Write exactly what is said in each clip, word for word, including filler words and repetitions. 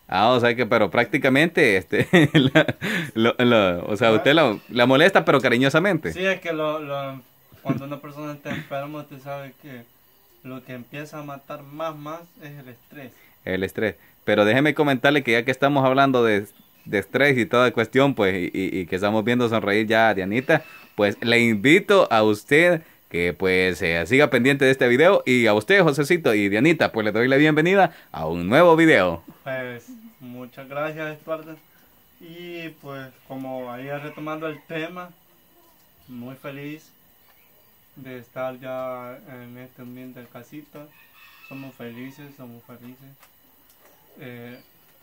Ah, o sea que, pero prácticamente, este, la- lo- lo- o sea, Ah, usted la, la molesta, pero cariñosamente. sí, es que lo, lo- cuando una persona está enferma, usted sabe que lo que empieza a matar más, más es el estrés. El estrés. Pero déjeme comentarle que ya que estamos hablando de, de estrés y toda cuestión, pues, y, y- y que estamos viendo sonreír ya a Dianita, pues le invito a usted que pues eh, siga pendiente de este video y a usted, Josecito y Dianita, pues le doy la bienvenida a un nuevo video. Pues muchas gracias, Estuardo. Y pues como ahí retomando el tema, muy feliz de estar ya en este ambiente de casita. Somos felices, somos felices. Eh,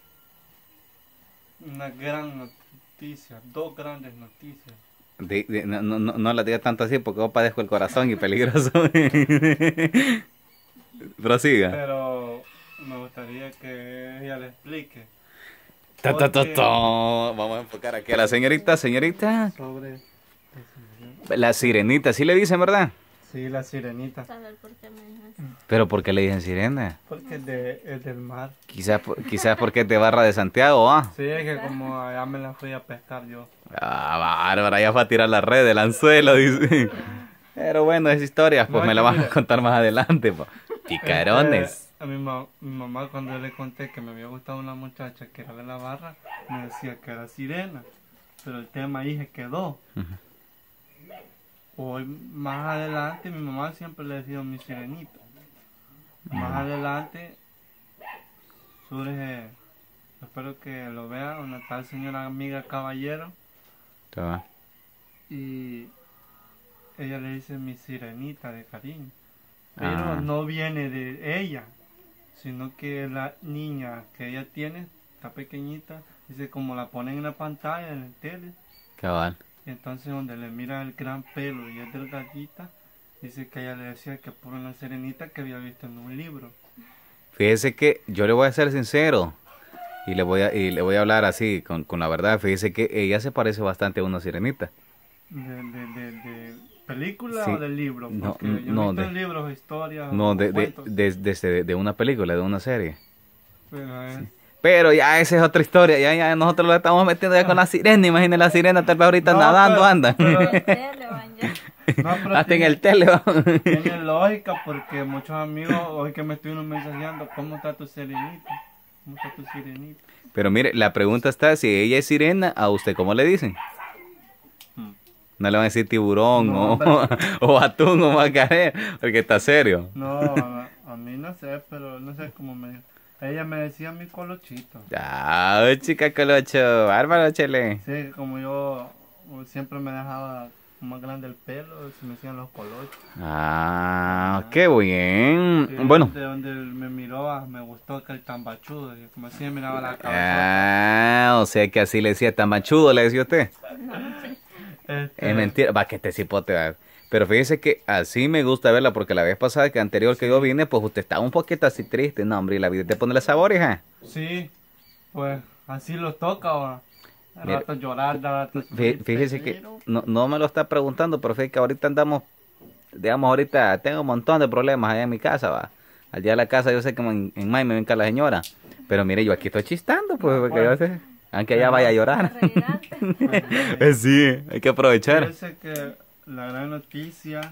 una gran noticia, dos grandes noticias. Di- di- no, no, no no la diga tanto así porque yo padezco el corazón y peligroso. Prosiga. Pero me gustaría que ella le explique. Ta, ta, ta, ta. Porque Vamos a enfocar aquí a la señorita, señorita. sobre... La sirenita, sí le dicen, ¿verdad? Sí, la sirenita. Saber por qué me dejas. Pero ¿por qué le dicen sirena? Porque es, de, es del mar. Quizás, por- quizás porque es de Barra de Santiago, ¿ah? Sí, es que como allá me la fui a pescar yo. Ah, bárbara, ya fue a tirar la red, el anzuelo, dice. Pero bueno, esas historias, pues No, me es las que van a mira. contar más adelante, pues. Picarones. Este, a mi, ma- mi mamá cuando yo le conté que me había gustado una muchacha que era de la barra, me decía que era sirena. Pero el tema ahí se quedó. Ujú. Hoy, más adelante, mi mamá siempre le decía mi sirenita. Más adelante surge, espero que lo vea, una tal señora amiga caballero. Te va. Y ella le dice mi sirenita de cariño. Pero Ah. no viene de ella, sino que la niña que ella tiene, está pequeñita, dice como la ponen en la pantalla, en el tele, Cabal. y entonces donde le mira el gran pelo y es delgadita, dice que ella le decía que por una sirenita que había visto en un libro. Fíjese que yo le voy a ser sincero y le voy a, y le voy a hablar así, con, con la verdad. Fíjese que ella se parece bastante a una sirenita. ¿De, de, de, de película Sí. o del libro? No, Porque yo he no, visto de- en libros, historias, No, o de, de, cuentos, de, de, de- de una película, de una serie. pero es- Pero ya esa es otra historia, ya, ya nosotros lo estamos metiendo ya con la sirena, imagínate la sirena, tal vez ahorita No, nadando pero- anda. pero- Tele, van ya. no, pero Hasta en tiene- el tele va. Tiene lógica porque muchos amigos hoy que me estuvieron mensajeando, ¿cómo está tu sirenita? ¿Cómo está tu sirenita? Pero mire, la pregunta está si ella es sirena, ¿a usted cómo le dicen? Hmm. No le van a decir tiburón No, o, pero- o atún o macarena, porque está serio. No, a, a mí no sé, pero no sé cómo me... Ella me decía mi colochito. Ah, chica colocho, bárbaro, chele. Sí, como yo uh, siempre me dejaba más grande el pelo, se me hacían los colochos. Ah, qué bien. Sí, Bueno. De donde me miró, ah, me gustó aquel tambachudo, y como así me miraba la cabeza. Ah, o sea que así le decía tamachudo, le decía usted. Este, Es mentira, va que este cipote va. Pero fíjese que así me gusta verla porque la vez pasada que anterior que yo vine, pues usted estaba un poquito así triste, no, hombre, y la vida te pone sabor, hija. Sí, pues así lo toca ahora. De Mira, rato llorar, de rato Fí- sufrir, Fíjese que pero- no, no me lo está preguntando, pero fíjese que ahorita andamos, digamos, ahorita tengo un montón de problemas allá en mi casa, va. Allá en la casa yo sé que en, en May me venga la señora, pero mire, yo aquí estoy chistando, pues, porque yo sé, aunque ella vaya a llorar. Arreglarte. Sí, hay que aprovechar. Fíjese que la gran noticia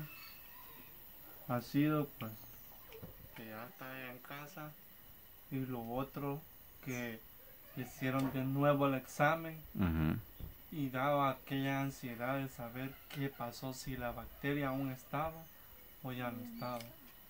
ha sido pues que ya está en casa y lo otro que hicieron de nuevo el examen Ujú. y daba aquella ansiedad de saber qué pasó, si la bacteria aún estaba o ya no estaba.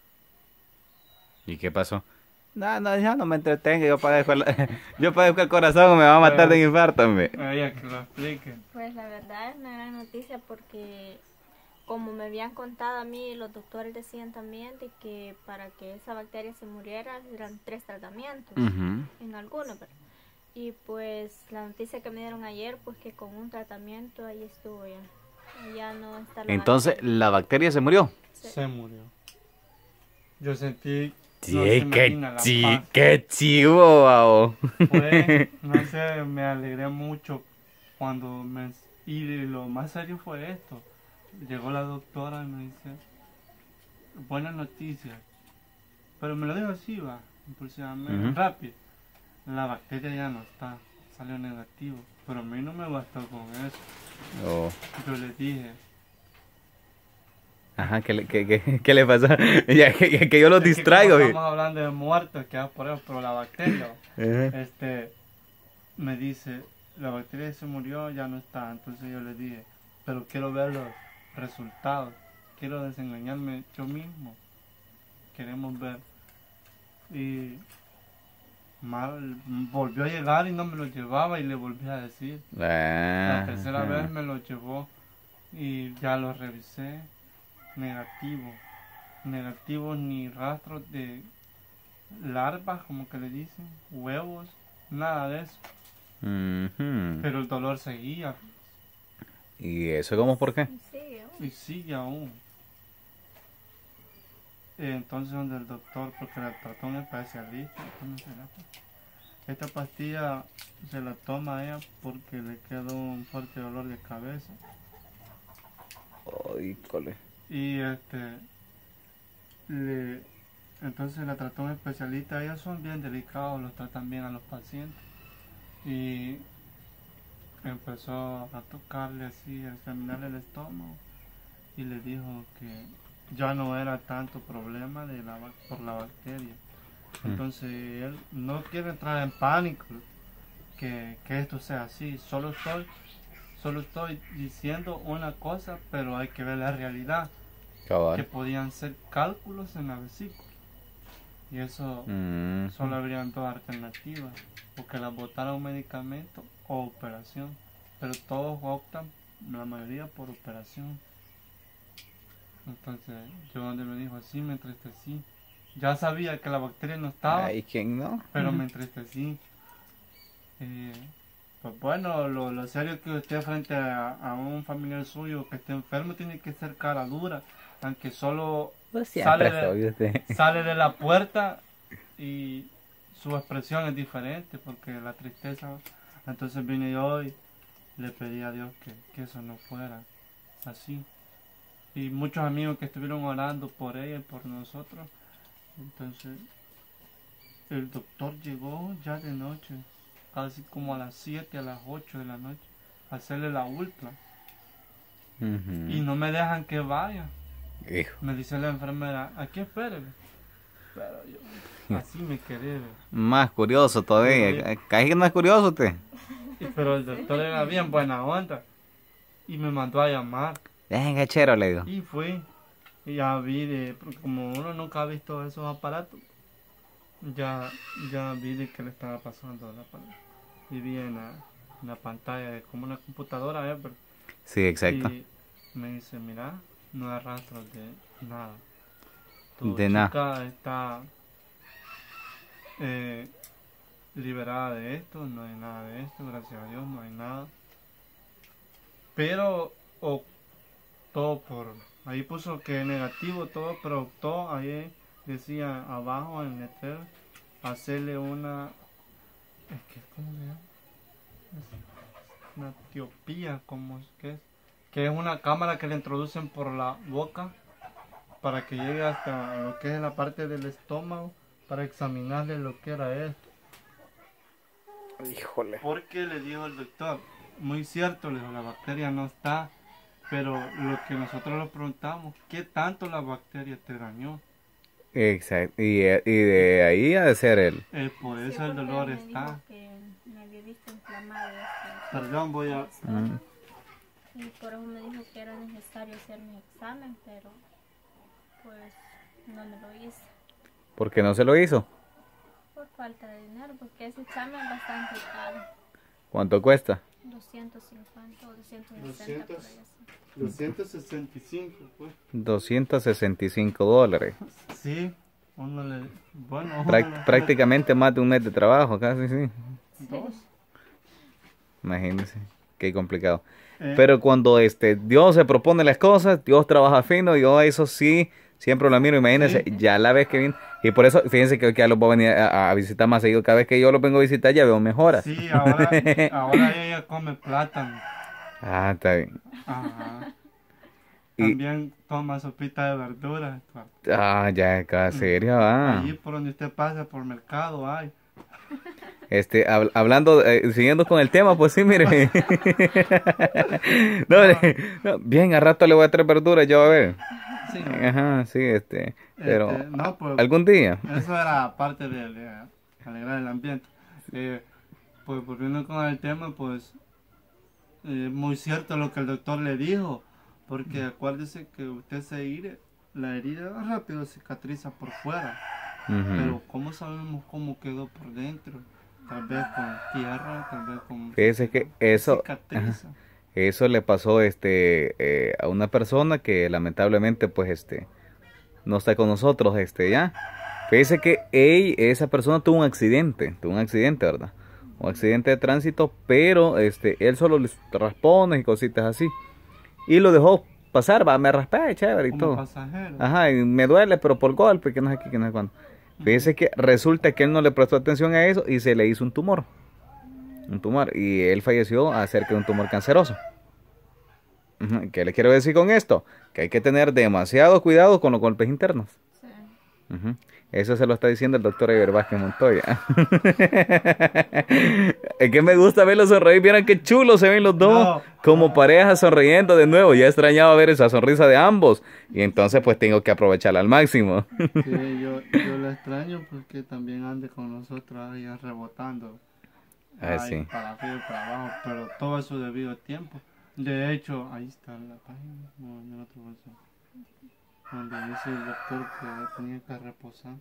¿Y qué pasó? No, no, ya no me entretengo, yo padezco el, yo padezco el corazón, me va a matar de infarto, hombre. Ella que lo explique. Pues la verdad es una gran noticia porque como me habían contado a mí, los doctores decían también de que para que esa bacteria se muriera eran tres tratamientos Ujú. en algunos, ¿verdad? Y pues la noticia que me dieron ayer, pues que con un tratamiento ahí estuvo ya. Ya no está la Entonces, bacteria. ¿la bacteria se murió? Se murió. Yo sentí... Sí, no se qué, imagina la chi, paz. qué chivo, babo. Fue, no sé, me alegré mucho cuando me... Y lo más serio fue esto. Llegó la doctora y me dice, buenas noticias. Pero me lo dijo así, va, impulsivamente, Ujú. rápido. la bacteria ya no está, salió negativo. Pero a mí no me bastó con eso. Oh. Yo le dije, Ajá, ¿qué le, qué, qué, qué le pasó? Ya que, que yo los es que distraigo. como y- estamos hablando de muertos, que es por eso, pero la bacteria, Ajá. este, me dice, la bacteria se murió, ya no está. Entonces yo le dije, pero quiero ver los resultados, quiero desengañarme yo mismo, queremos ver. Y mal, volvió a llegar y no me lo llevaba y le volví a decir. La Ah, tercera ajá. vez me lo llevó y ya lo revisé, negativo, negativo, ni rastros de larvas, como que le dicen, huevos, nada de eso. Ujú. Pero el dolor seguía ¿Y eso cómo por qué? Y sigue, ¿no? y sigue aún. Eh, Entonces donde el doctor, porque la trató un especialista, ¿cómo será? Esta pastilla se la toma a ella porque le quedó un fuerte dolor de cabeza. Ay, cole. Y este, le, entonces la trató un especialista. Ellos son bien delicados, los tratan bien a los pacientes. Y empezó a tocarle así, a examinarle el estómago. Y le dijo que ya no era tanto problema de la, bac- por la bacteria. Entonces él no quiere entrar en pánico que, que esto sea así. Solo estoy, solo estoy diciendo una cosa, pero hay que ver la realidad. Que Cabal. podían ser cálculos en la vesícula. Y eso Mm. solo habrían dos alternativas. O que la botara un medicamento o operación. Pero todos optan, la mayoría, por operación. Entonces yo donde me dijo así me entristecí. Ya sabía que la bacteria no estaba, Ay, ¿quién no? pero me entristecí. Eh, pues bueno, lo, lo serio que usted frente a, a un familiar suyo que esté enfermo tiene que ser cara dura, aunque solo Pues sale siempre soy de, usted. sale de la puerta y su expresión es diferente porque la tristeza. Entonces vine yo y le pedí a Dios que, que eso no fuera así. Y muchos amigos que estuvieron orando por ella y por nosotros. Entonces el doctor llegó ya de noche, casi como a las siete, a las ocho de la noche, a hacerle la ultra. Ujú. Y no me dejan que vaya. Hijo. Me dice la enfermera, aquí espéreme. Pero yo, así me quedé. ve. Más curioso todavía. ¿Caí que no es curioso usted? Y- Pero el doctor era bien buena onda. Y me mandó a llamar. Venga, chero, le digo. Y fui. Y ya vi de, porque como uno nunca ha visto esos aparatos, ya, ya vi de qué le estaba pasando al aparato. Y vi en la, en la pantalla de como una computadora, ¿eh? Pero- Sí, exacto. Y me dice, mira, no hay rastros de nada. Tu De nada. chica está eh, liberada de esto, no hay nada de esto, gracias a Dios, no hay nada. Pero optó por, ahí puso que negativo todo, pero optó, ahí decía abajo en el letrero, hacerle una, es que, ¿cómo se llama? Es una etiopía, como es que es, que es una cámara que le introducen por la boca para que llegue hasta lo que es la parte del estómago para examinarle lo que era esto. Híjole. Porque le dijo el doctor, muy cierto, le dijo, la bacteria no está, pero lo que nosotros le preguntamos, ¿qué tanto la bacteria te dañó? Exacto. Y, eh, y de ahí ha de ser él. Eh, por Sí, eso el porque dolor me está. dijo que me había visto inflamado este, Perdón, voy a... el estómago. Y por eso me dijo que era necesario hacer mi examen, pero pues no me lo hice. ¿Por qué no se lo hizo? Por falta de dinero, porque ese examen es bastante caro. ¿Cuánto cuesta? doscientos cincuenta o doscientos sesenta por ahí así. doscientos sesenta y cinco, pues. doscientos sesenta y cinco dólares. Sí, uno le... Bueno, uno Prac- le- prácticamente más de un mes de trabajo, casi, sí. Dos. Imagínense. Qué complicado. Eh, Pero cuando este Dios se propone las cosas, Dios trabaja fino, yo eso sí, siempre lo miro, imagínense, Sí. ya la vez que viene, y por eso, fíjense que ya los voy a venir a, a visitar más seguido, cada vez que yo los vengo a visitar ya veo mejoras. Sí, ahora, ahora ella come plátano. Ah, está bien. Ajá. Y- También toma sopita de verduras. Ah, ya, cada serio, ah. Allí por donde usted pasa, por mercado hay. Este, hab- hablando, eh, siguiendo con el tema, pues sí, mire. No, le- no, bien, a rato le voy a traer verduras, yo a ver. Sí, no. Ajá, sí, este, pero Este, no, pues, algún día. eso era parte de, de alegrar el ambiente. Eh, pues volviendo con el tema, pues es muy cierto lo que el doctor le dijo, porque acuérdese que usted se hire, la herida rápido cicatriza por fuera, Ujú. pero ¿cómo sabemos cómo quedó por dentro? Tal vez con tierra, tal vez con Fíjese que eso, cicatriza. eso le pasó este eh, a una persona que lamentablemente pues este no está con nosotros, este ya. Fíjese que ey, esa persona tuvo un accidente, tuvo un accidente, ¿verdad? Un accidente de tránsito, pero este él solo le raspones y cositas así. Y lo dejó pasar, va, me raspé, chévere y Como todo. pasajero. Ajá, y me duele, pero por golpe, que no sé qué, que no sé cuándo. Fíjese que resulta que él no le prestó atención a eso y se le hizo un tumor. Un tumor. Y él falleció acerca de un tumor canceroso. Ujú, ¿qué le quiero decir con esto? Que hay que tener demasiado cuidado con los golpes internos. Sí. Ujú. Eso se lo está diciendo el doctor Eber Vázquez Montoya. Es que me gusta verlos sonreír. Vieran qué chulos se ven los dos. No. Como pareja sonriendo de nuevo. Ya extrañaba ver esa sonrisa de ambos. Y entonces pues tengo que aprovecharla al máximo. Sí, yo, yo la extraño porque también ande con nosotros ahí rebotando. Ah, Ahí sí. para arriba y para abajo, pero todo a su debido tiempo. De hecho, ahí está la página, no, en el otro bolso, donde dice el doctor que tenía que reposar.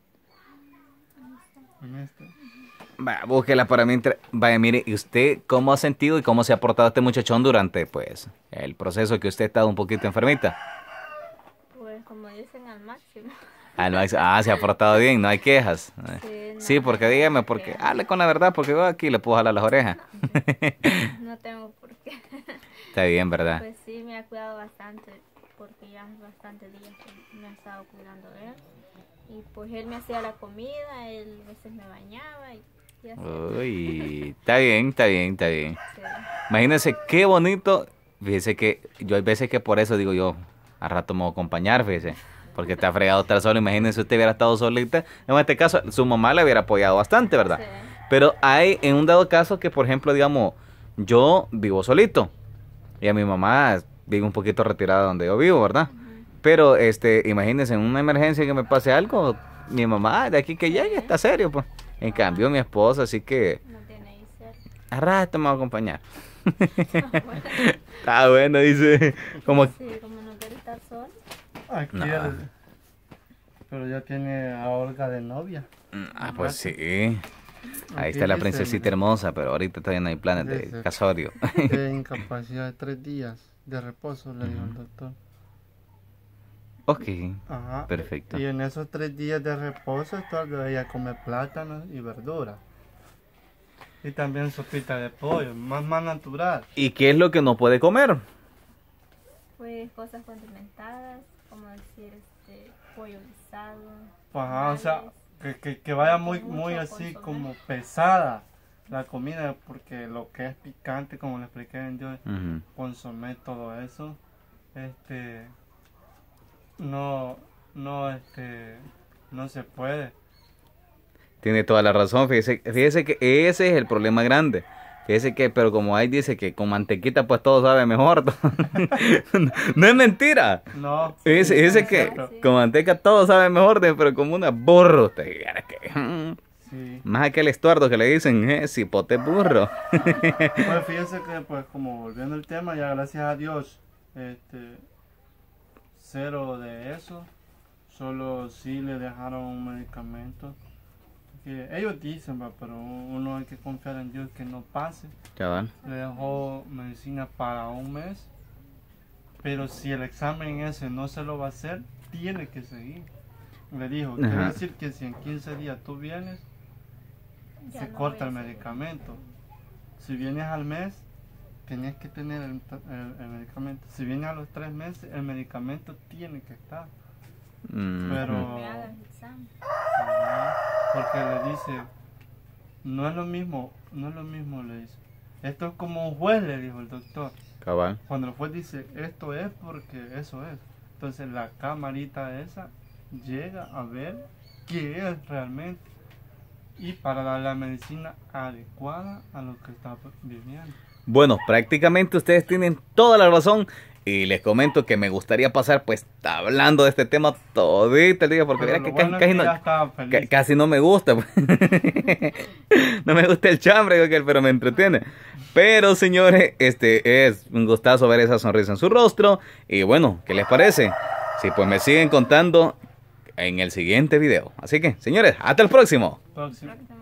En este. Va, búsquela para mí. entre- Vaya, mire, ¿y usted cómo ha sentido y cómo se ha portado este muchachón durante, pues, el proceso que usted ha estado un poquito enfermita? Pues como dicen al máximo. Ah, no, es- ah, se ha portado bien, no hay quejas. Sí, no, Sí, porque no dígame, tengo porque que- hable con la verdad, porque yo aquí le puedo jalar las orejas. No tengo por qué. Está bien, ¿verdad? Pues sí, me ha cuidado bastante, porque ya hace bastantes días que me ha estado cuidando él. Y pues él me hacía la comida, él a veces me bañaba y, y así. Uy, está bien, está bien, está bien. Sí. Imagínense qué bonito. Fíjese que yo hay veces que por eso digo yo, a rato me voy a acompañar, fíjese. Porque está fregado estar solo. Imagínense usted hubiera estado solita. En este caso, su mamá le hubiera apoyado bastante, ¿verdad? Sí. Pero hay en un dado caso que, por ejemplo, digamos, yo vivo solito. Y a mi mamá vive un poquito retirada donde yo vivo, ¿verdad? Pero, este, imagínense, en una emergencia que me pase algo, mi mamá, de aquí que llegue, está serio, pues. En cambio, mi esposa, así que, No tiene ahí cerca. a rato me va a acompañar. Está bueno, dice, como, Sí, como no quiere estar solo. Aquí No. el- pero ya tiene a Olga de novia. ah, pues sí. Ahí Aquí está la dice, princesita mira, hermosa, pero ahorita todavía no hay planes de Dice. casorio. de incapacidad de tres días de reposo, le dijo el doctor. Ok, Ajá. perfecto. Y en esos tres días de reposo, todavía ella come plátanos y verduras. Y también sopita de pollo, más más natural. ¿Y qué es lo que no puede comer? Pues cosas condimentadas, como decir este pollo guisado. Ajá, o sea, tamales. que, que, que vaya muy, Mucho muy así consomé. como pesada la comida, porque lo que es picante, como le expliqué en yo, Ujú. consomé todo eso, este, no, no, este, no se puede. Tiene toda la razón, fíjese, fíjese que ese es el problema grande. Fíjese que, pero como ahí dice que con mantequita pues todo sabe mejor. No es mentira. No. Fíjese, sí, fíjese es que cierto. con manteca todo sabe mejor, de- pero como una burro. Usted viera que, mm, Sí. más aquel estuardo que le dicen, eh, cipote burro. Pues fíjese que, pues, como volviendo al tema, ya gracias a Dios, este, cero de eso, solo sí le dejaron un medicamento. Que ellos dicen, va, pero uno hay que confiar en Dios que no pase. Chaval. Le dejó medicina para un mes, pero si el examen ese no se lo va a hacer, tiene que seguir. Le dijo, quiere Ajá. decir que si en quince días tú vienes, Ya se no corta el voy a seguir. medicamento. Si vienes al mes, tienes que tener el, el- el medicamento. Si vienes a los tres meses, el medicamento tiene que estar. Mm, Pero- Que me hagan examen. Ajá, porque le dice, no es lo mismo, no es lo mismo, le dice. Esto es como un juez, le dijo el doctor. cabal. Cuando el juez dice, esto es porque eso es. Entonces la camarita esa llega a ver qué es realmente. y para dar la medicina adecuada a lo que está viviendo. Bueno, prácticamente ustedes tienen toda la razón. Y les comento que me gustaría pasar pues hablando de este tema todito el día, porque Pero mira que lo casi, bueno es casi que no, ya estaba feliz. ca- casi no me gusta. Pues. No me gusta el chambre, aquel, pero me entretiene. Pero señores, este es un gustazo ver esa sonrisa en su rostro. Y bueno, ¿qué les parece? Sí, pues me siguen contando en el siguiente video. Así que, señores, hasta el próximo. Próximo. Próximo.